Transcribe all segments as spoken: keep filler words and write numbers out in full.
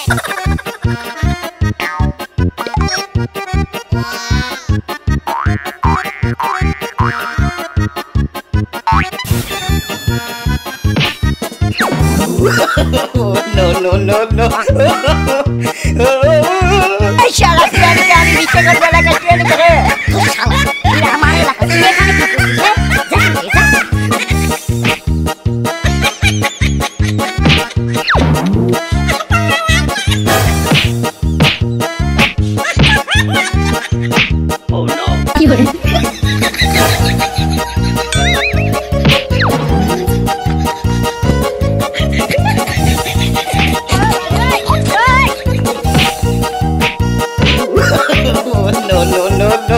No, no, no, no. Salah sekali kami bicara dalam kajian negara. Salah. Bila marilah dia kami kita. Jangan kita. Oh no. No, no, no, no.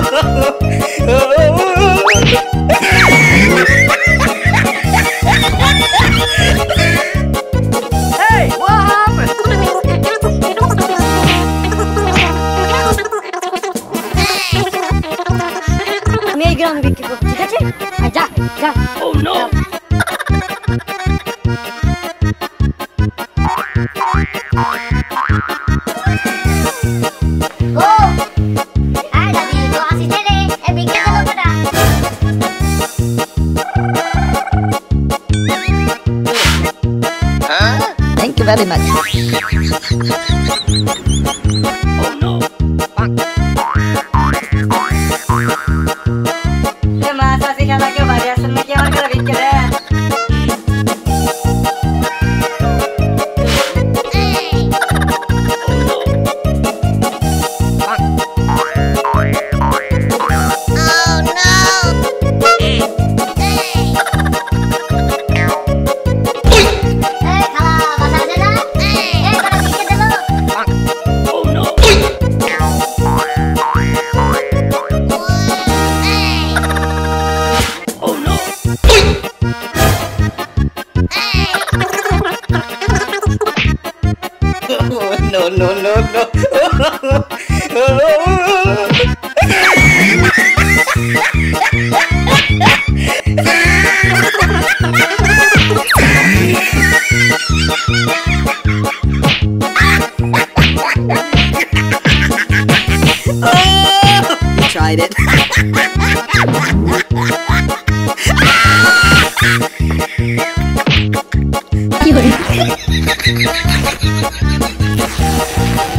Hey, what happened? May ground বিক্রি করব ঠিক আছে যা যা Oh no. Thank you very much. Oh no. ये मासा सिखाना के बाद यार सुनने की और कर भी करे No, no, no, no. You tried it. You